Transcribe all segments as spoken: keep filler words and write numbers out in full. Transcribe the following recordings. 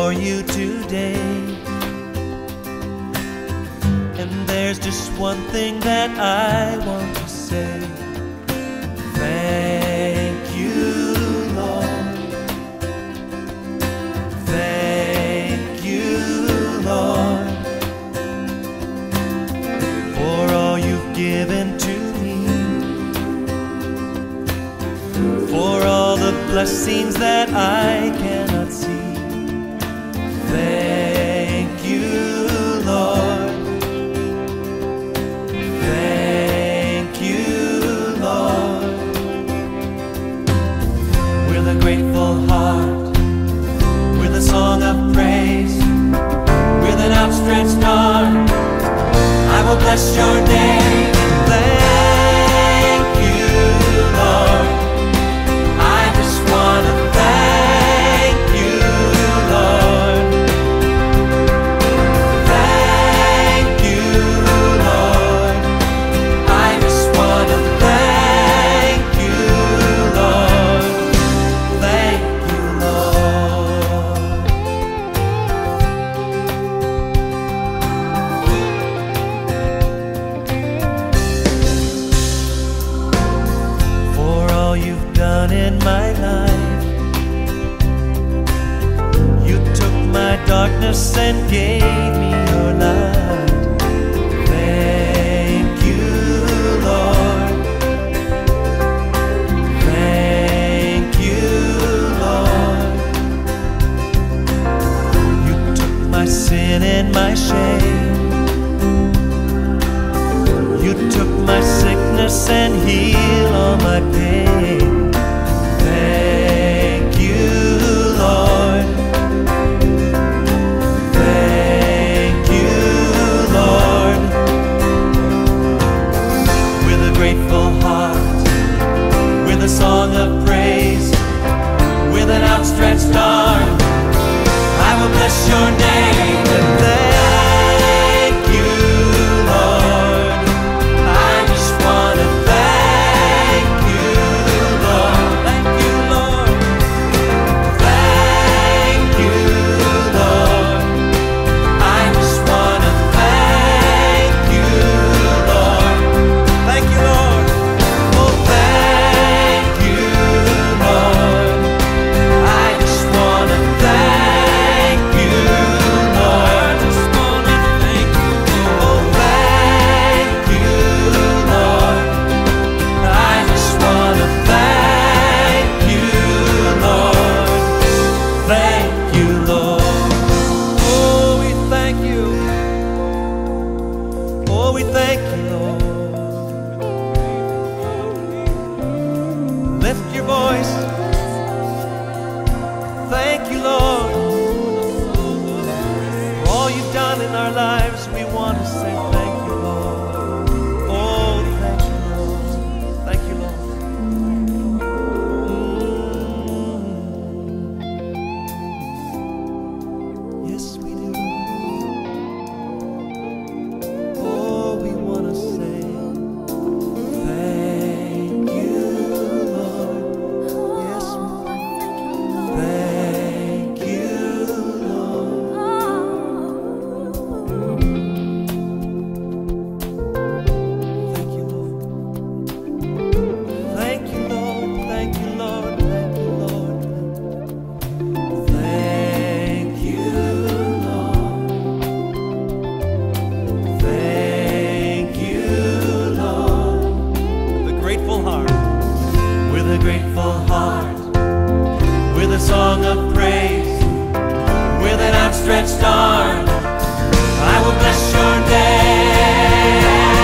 for you today. And there's just one thing that I want to say. Thank you, Lord. Thank you, Lord, for all you've given to me, for all the blessings that I cannot see. Thank you, Lord. Thank you, Lord. With a grateful heart, with a song of praise, with an outstretched arm, I will bless your name. Thank you, Lord. I just want to thank you, Lord. Thank you, Lord. I just want to thank you, Lord. Thank you, Lord. For all you've done in my life, you took my darkness and gave me your light. Thank you, Lord. Thank you, Lord. You took my sin and my shame. You took my sickness and healed all my pain. Thank you, Lord. Thank you, Lord. With a grateful heart, with a song of praise, with an outstretched arm, I will bless your name. And thank you, Lord. I just want to thank you, Lord. Thank you, Lord. Thank you, Lord. I just want to thank you, Lord. Thank you, Lord. Oh, thank you, Lord. I just want to thank you, Lord. I just want to thank you, Lord. Oh, thank you, Lord. I just want to thank you, Lord. Thank you, Lord. Oh, we thank you. Oh, we thank you, Lord. Lift your voice. Thank you, Lord. For all you've done in our lives, we want to say thank you, Lord. Oh, thank you, Lord. Thank you, Lord. Mm. Yes, we do. Oh, we want to say thank you, Lord. Yes, thank you, Lord. Thank you, Lord. Thank you, Lord. Thank you, Lord. Thank you, Lord. Thank you, Lord. Thank you, Lord. With a grateful heart, with a grateful heart, with a song of praise, with an outstretched arm, I will bless your name.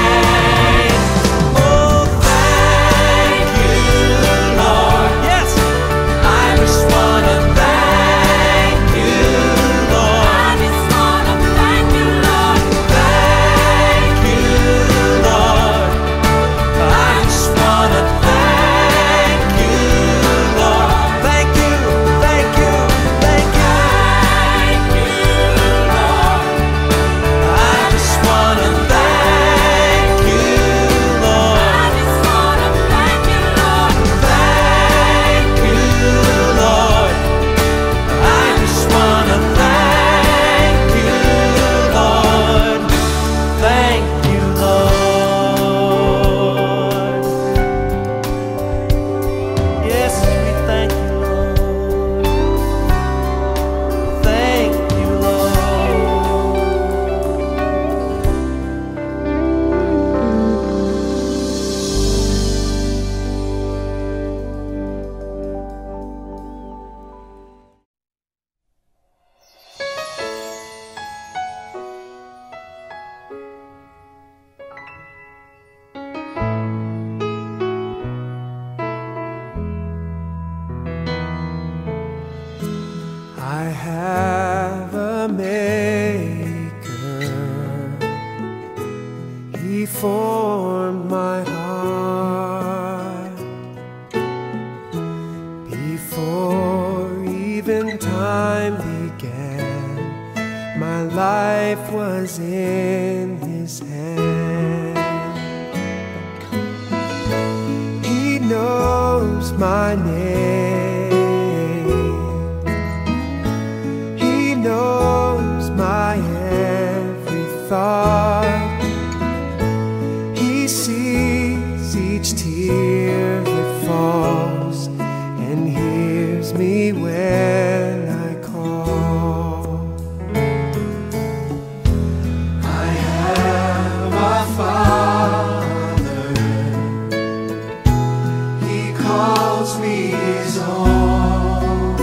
Oh, thank you, Lord. Yes, I just want to thank you, Lord. I just want to thank you, Lord. Thank you, Lord. I just want to thank you, Lord. Thank you, thank you, on my heart. Before even time began, my life was in His hand. He knows my name. He knows my every thought. He sees each tear that falls and hears me when I call. I have a Father. He calls me His own.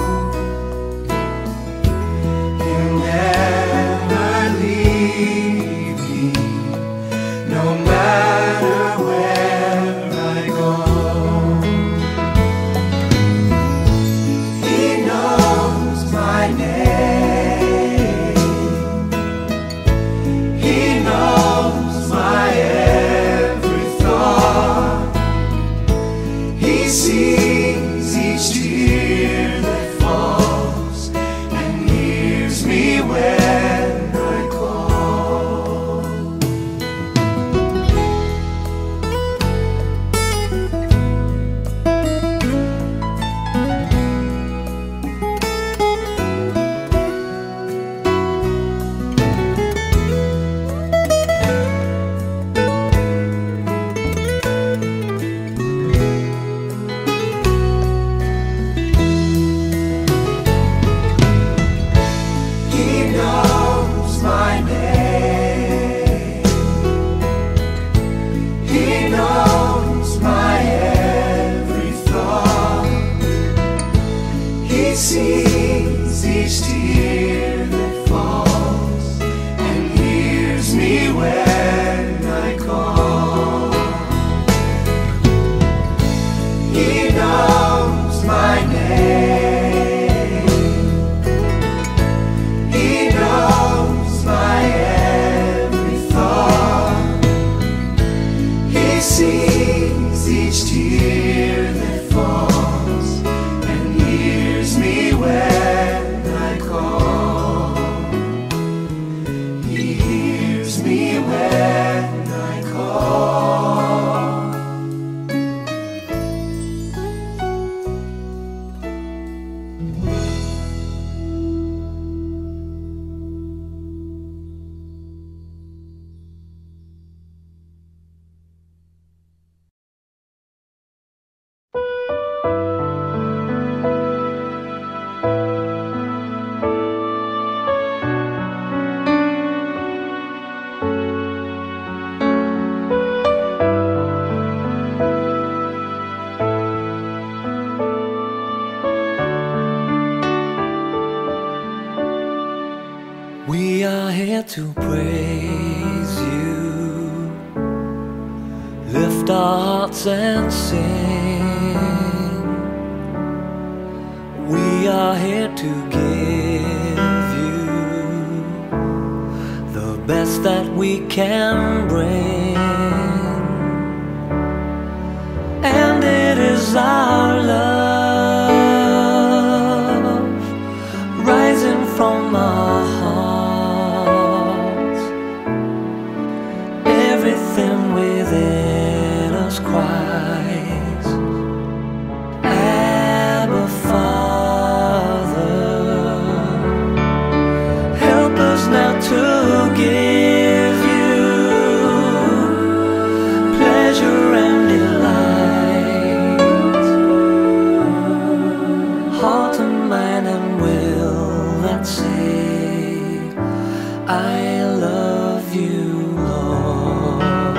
He'll never leave me, no matter where I go. He knows my name. He knows my every thought. He sees each tear that falls and hears me when I call. He knows my name. He knows my every thought. He sees each tear that falls and hears me when I call. He knows my name. He knows my every thought. He sees each tear that falls and hears me when I call. He hears me when I call. We are here to praise you, lift our hearts and sing. We are here to give you the best that we can bring, and it is our love rising from our hearts. Everything within us cries, Abba, Father. Help us now to give you pleasure and delight, heart and mind and will that say, I love you, Lord.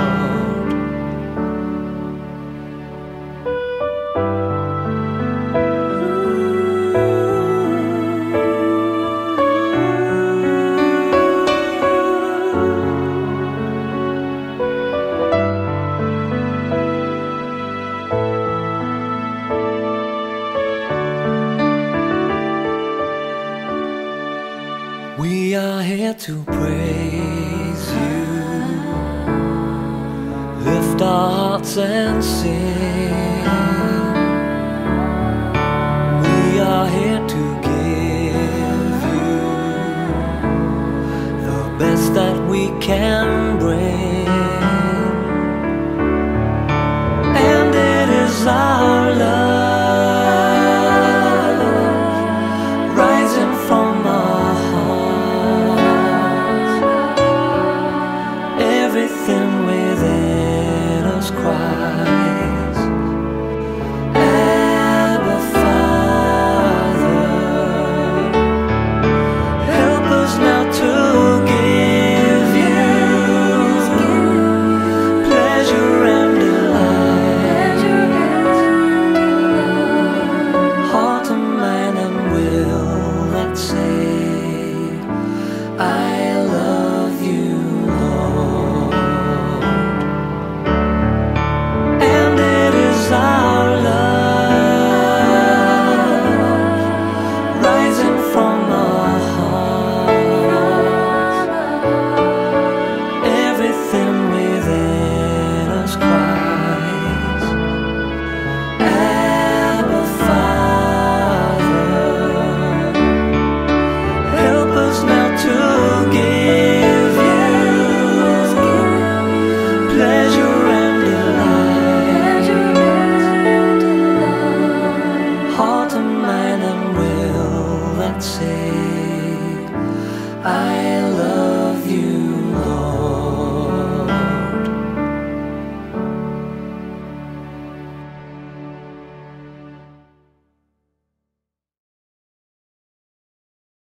We are here to praise you, lift our hearts and sing. We are here to give you the best that we can bring.